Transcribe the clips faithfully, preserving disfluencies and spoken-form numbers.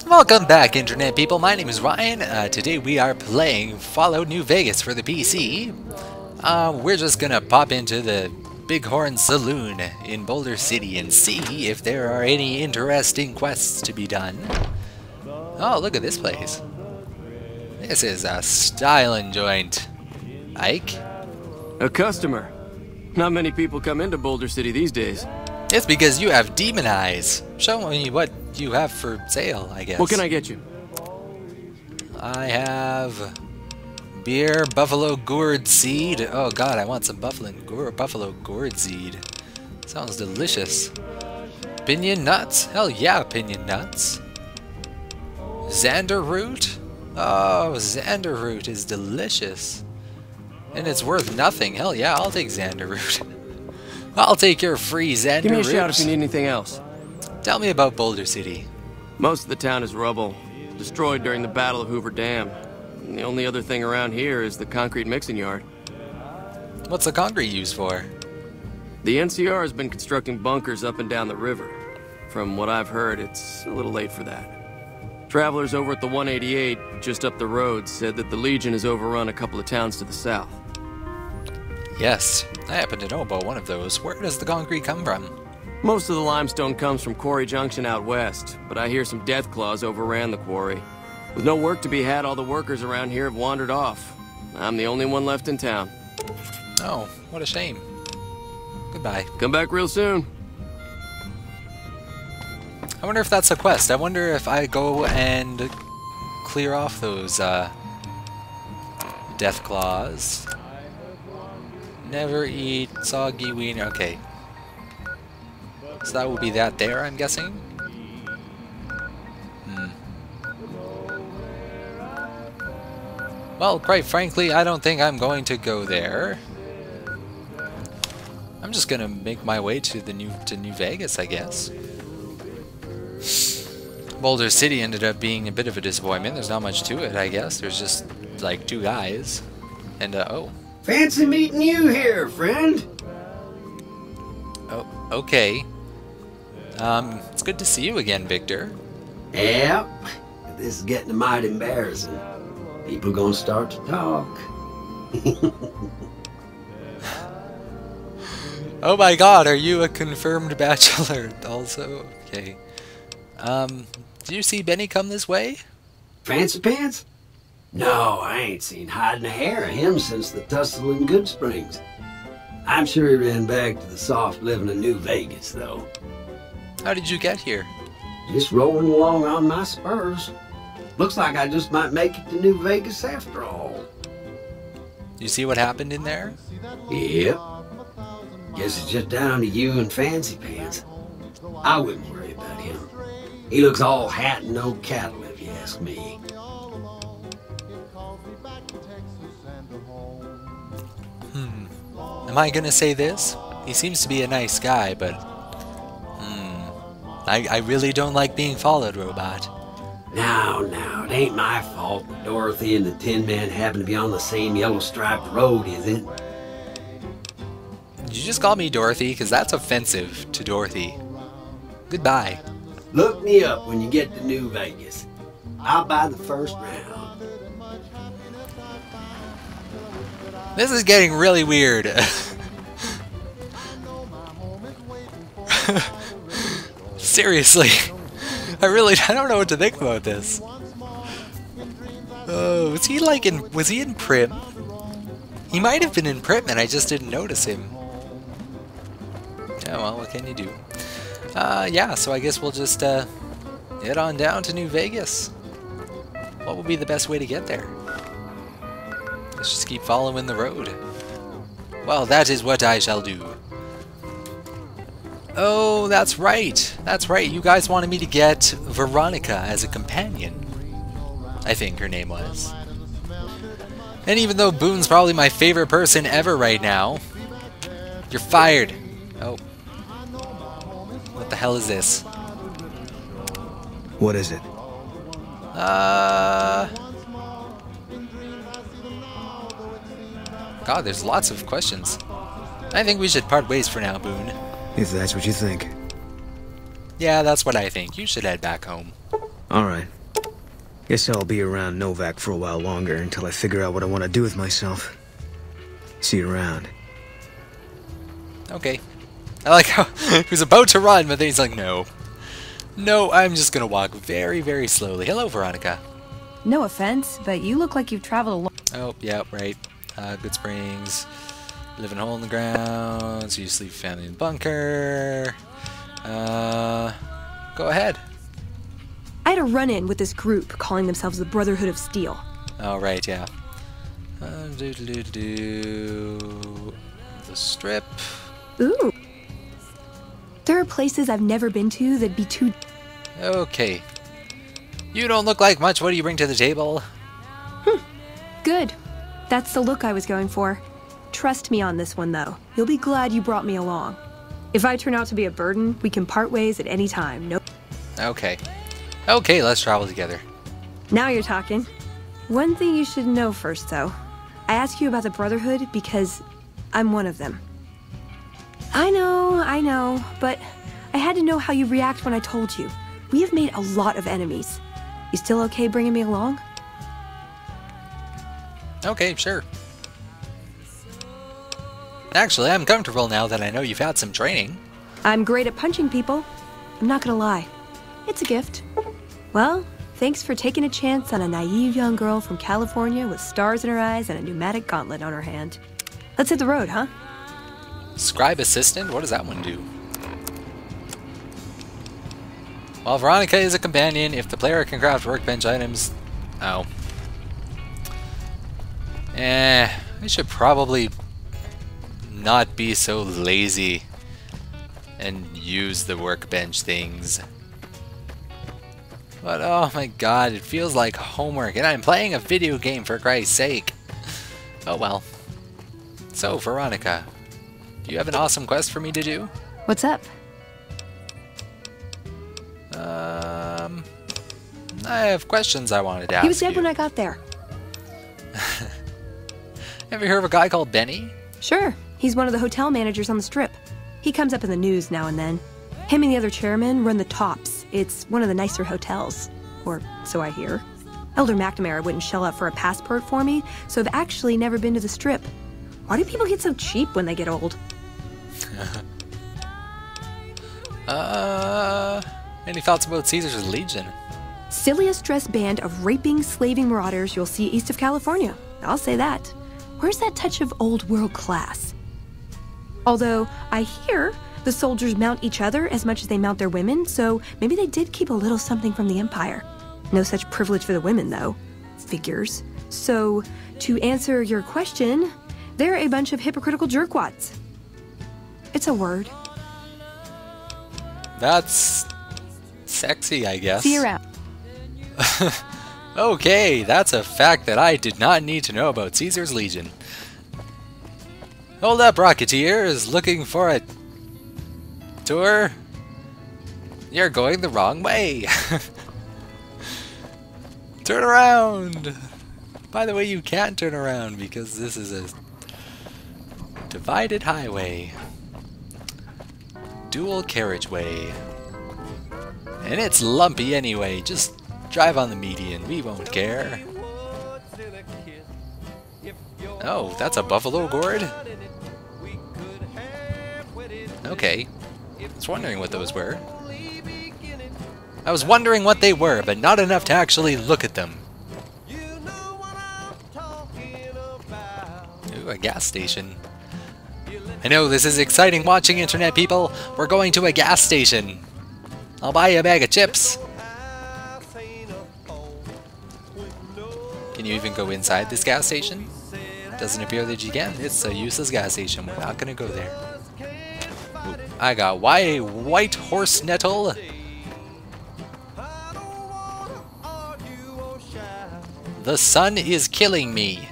Welcome back, Internet people. My name is Ryan. Uh, today we are playing Fallout New Vegas for the P C. Uh, we're just gonna pop into the Bighorn Saloon in Boulder City and see if there are any interesting quests to be done. Oh, look at this place. This is a styling joint. Ike? A customer. Not many people come into Boulder City these days. It's because you have demon eyes. Show me what you have for sale, I guess. What can I get you? I have beer, buffalo gourd seed. Oh god, I want some buffalo gourd, buffalo gourd seed. Sounds delicious. Pinion nuts. Hell yeah, pinion nuts. Xander root. Oh, Xander root is delicious. And it's worth nothing. Hell yeah, I'll take Xander root. I'll take your free Xander root. Give me a shout if you need anything else. Tell me about Boulder City. Most of the town is rubble, destroyed during the Battle of Hoover Dam. And the only other thing around here is the concrete mixing yard. What's the concrete used for? The N C R has been constructing bunkers up and down the river. From what I've heard, it's a little late for that. Travelers over at the one eighty-eight, just up the road, said that the Legion has overrun a couple of towns to the south. Yes, I happen to know about one of those. Where does the concrete come from? Most of the limestone comes from Quarry Junction out west, but I hear some Deathclaws overran the quarry. With no work to be had, all the workers around here have wandered off. I'm the only one left in town. Oh, what a shame. Goodbye. Come back real soon. I wonder if that's a quest. I wonder if I go and clear off those uh, Deathclaws. Never eat soggy wiener. Okay. So that would be that there, I'm guessing? Hmm. Well, quite frankly, I don't think I'm going to go there. I'm just gonna make my way to the new to New Vegas, I guess. Boulder City ended up being a bit of a disappointment. There's not much to it, I guess. There's just like two guys, and uh, oh. Fancy meeting you here, friend. Oh, okay. Um, it's good to see you again, Victor. Yep. This is getting mighty embarrassing. People gonna start to talk. Oh my god, are you a confirmed bachelor also? Okay. Um, did you see Benny come this way? Fancy pants? No, I ain't seen hiding a hair of him since the tussle in Good Springs. I'm sure he ran back to the soft living of New Vegas, though. How did you get here? Just rolling along on my spurs. Looks like I just might make it to New Vegas after all. You see what happened in there? Yep. Guess it's just down to you and Fancy Pants. I wouldn't worry about him. He looks all hat and no cattle, if you ask me. Hmm. Am I gonna say this? He seems to be a nice guy, but... Hmm. I, I really don't like being followed, Robot. Now, now, it ain't my fault that Dorothy and the Tin Man happen to be on the same yellow-striped road, is it? Did you just call me Dorothy? Because that's offensive to Dorothy. Goodbye. Look me up when you get to New Vegas. I'll buy the first round. This is getting really weird. Seriously. I really I don't know what to think about this. Oh, was he like in was he in Prim? He might have been in Prim and I just didn't notice him. Yeah, well, what can you do? Uh, yeah, so I guess we'll just uh, head on down to New Vegas. What would be the best way to get there? Let's just keep following the road. Well, that is what I shall do. Oh, that's right. That's right. You guys wanted me to get Veronica as a companion. I think her name was. And even though Boone's probably my favorite person ever right now, you're fired. Oh. What the hell is this? What is it? Uh... God, there's lots of questions. I think we should part ways for now, Boone. If that's what you think. Yeah, that's what I think. You should head back home. Alright. Guess I'll be around Novak for a while longer until I figure out what I want to do with myself. See you around. Okay. I like how he was about to run, but then he's like, no. No, I'm just gonna walk very, very slowly. Hello, Veronica. No offense, but you look like you've traveled a long... Oh, yeah, right. Uh, Good Springs. Living hole in the ground. So you sleep family in bunker. Uh, go ahead. I had a run-in with this group calling themselves the Brotherhood of Steel. Oh, right, yeah. Uh, do, do, do, do. The strip. Ooh. There are places I've never been to that'd be too... Okay. You don't look like much. What do you bring to the table? Hmm. Good. That's the look I was going for. Trust me on this one, though. You'll be glad you brought me along. If I turn out to be a burden, we can part ways at any time. No. Okay. Okay, let's travel together. Now you're talking. One thing you should know first, though. I ask you about the Brotherhood because I'm one of them. I know, I know, but I had to know how you'd react when I told you. We have made a lot of enemies. You still okay bringing me along? Okay, sure. Actually, I'm comfortable now that I know you've had some training. I'm great at punching people. I'm not gonna lie. It's a gift. Well, thanks for taking a chance on a naive young girl from California with stars in her eyes and a pneumatic gauntlet on her hand. Let's hit the road, huh? Scribe Assistant? What does that one do? While Veronica is a companion, if the player can craft workbench items... Oh. Eh, I should probably not be so lazy and use the workbench things. But oh my god, it feels like homework, and I'm playing a video game for Christ's sake. Oh well. So, Veronica, do you have an awesome quest for me to do? What's up? Um, I have questions I wanted to ask He was dead you. when I got there. Have you heard of a guy called Benny? Sure. He's one of the hotel managers on the Strip. He comes up in the news now and then. Him and the other chairman run the Tops. It's one of the nicer hotels. Or so I hear. Elder McNamara wouldn't shell out for a passport for me, so I've actually never been to the Strip. Why do people get so cheap when they get old? uh, any thoughts about Caesar's Legion? Silliest dressed band of raping, slaving marauders you'll see east of California. I'll say that. Where's that touch of old world class? Although, I hear the soldiers mount each other as much as they mount their women, so maybe they did keep a little something from the Empire. No such privilege for the women, though. Figures. So, to answer your question, they're a bunch of hypocritical jerkwads. It's a word. That's sexy, I guess. See you around. Okay, that's a fact that I did not need to know about Caesar's Legion. Hold up, Rocketeer is looking for a tour. You're going the wrong way. Turn around. By the way, you can't turn around because this is a divided highway. Dual carriageway. And it's lumpy anyway. Just drive on the median. We won't care. Oh, that's a buffalo gourd? Okay. I was wondering what those were. I was wondering what they were, but not enough to actually look at them. Ooh, a gas station. I know this is exciting watching internet people. We're going to a gas station. I'll buy you a bag of chips. Can you even go inside this gas station? Doesn't appear that you can. It's a useless gas station. We're not going to go there. Ooh, I got why white horse nettle. The sun is killing me.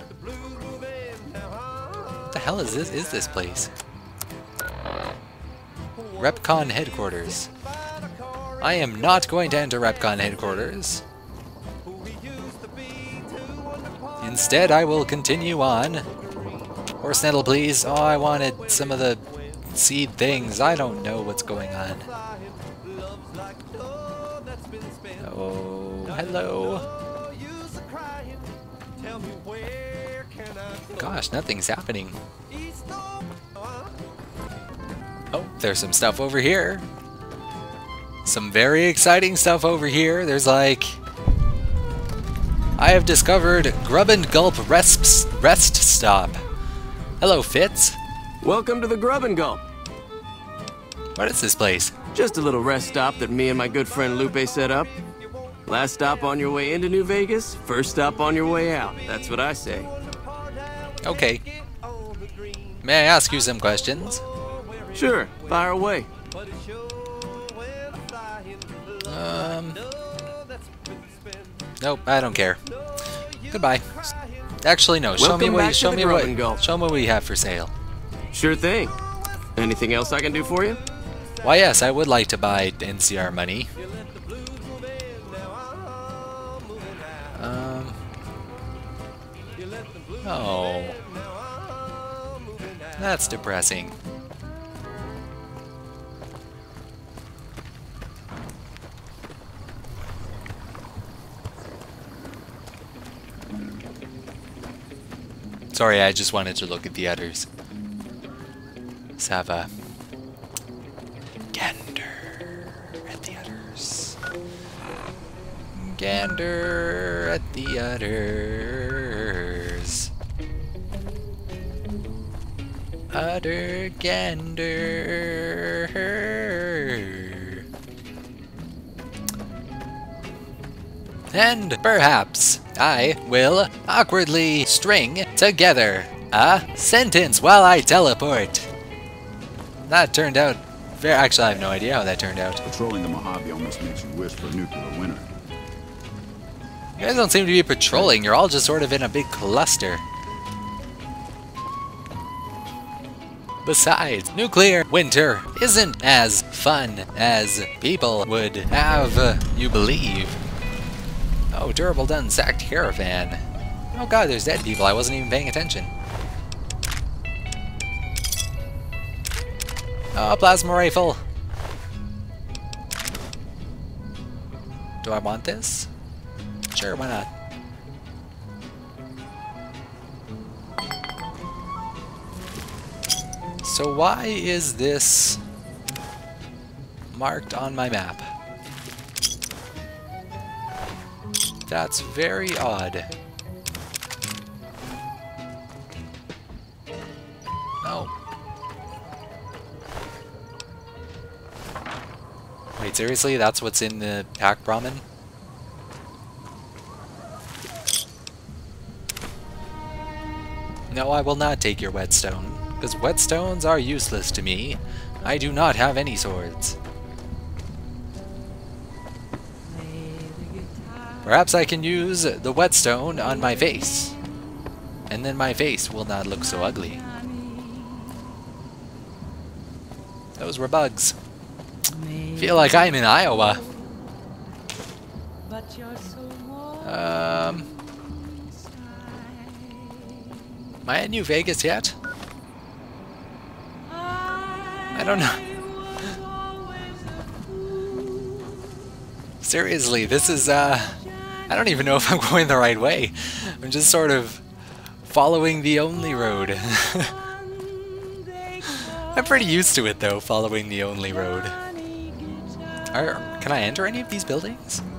What the hell is this? Is this place? Repcon headquarters. I am not going to enter Repcon headquarters. Instead, I will continue on. Horse nettle, please. Oh, I wanted some of the seed things. I don't know what's going on. Oh, hello. Gosh, nothing's happening. Oh, there's some stuff over here. Some very exciting stuff over here. There's like... I have discovered Grub and Gulp rest, rest Stop. Hello, Fitz. Welcome to the Grub and Gulp. What is this place? Just a little rest stop that me and my good friend Lupe set up. Last stop on your way into New Vegas, first stop on your way out. That's what I say. Okay. May I ask you some questions? Sure, fire away. Um. Nope, I don't care. Goodbye. Actually, no. Show me Welcome what. back to Show the me Grub what. and Gulp. Show me what we have for sale. Sure thing. Anything else I can do for you? Why, yes, I would like to buy N C R money. Um. Oh. That's depressing. Sorry, I just wanted to look at the others. Let's have a gander at the others. Gander at the others. Udder gander. And perhaps I will awkwardly string together a sentence while I teleport. That turned out very... Actually, I have no idea how that turned out. Patrolling the Mojave almost makes you wish for a nuclear winter. You guys don't seem to be patrolling. You're all just sort of in a big cluster. Besides, nuclear winter isn't as fun as people would have you believe. Oh, durable done sacked caravan. Oh god, there's dead people. I wasn't even paying attention. Oh, plasma rifle. Do I want this? Sure, why not? So why is this marked on my map? That's very odd. Oh. Wait, seriously? That's what's in the pack ramen? No, I will not take your whetstone, because whetstones are useless to me. I do not have any swords. Perhaps I can use the whetstone on my face, and then my face will not look so ugly. Those were bugs. Feel like I'm in Iowa. Um, am I in New Vegas yet? I don't know. Seriously, this is, uh... I don't even know if I'm going the right way. I'm just sort of following the only road. I'm pretty used to it, though, following the only road. Are, can I enter any of these buildings?